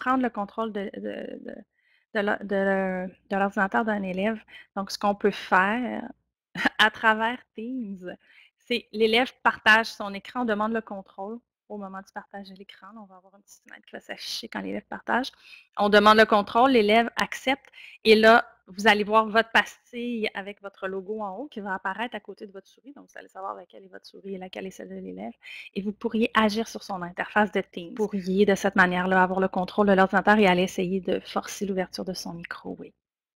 prendre le contrôle de l'ordinateur d'un élève. Donc, ce qu'on peut faire à travers Teams, c'est l'élève partage son écran, on demande le contrôle au moment du partage de l'écran. On va avoir une petite fenêtre qui va s'afficher quand l'élève partage. On demande le contrôle, l'élève accepte et là, vous allez voir votre pastille avec votre logo en haut qui va apparaître à côté de votre souris. Donc, vous allez savoir laquelle est votre souris et laquelle est celle de l'élève. Et vous pourriez agir sur son interface de Teams. Vous pourriez, de cette manière-là, avoir le contrôle de l'ordinateur et aller essayer de forcer l'ouverture de son micro, oui.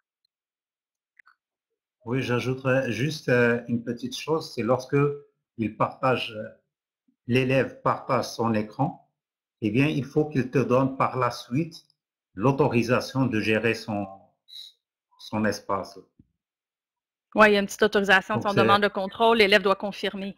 Oui, j'ajouterais juste une petite chose, c'est lorsque il partage, l'élève partage son écran, eh bien, il faut qu'il te donne par la suite l'autorisation de gérer son espace. Oui, il y a une petite autorisation. Si Donc, on demande le contrôle, l'élève doit confirmer.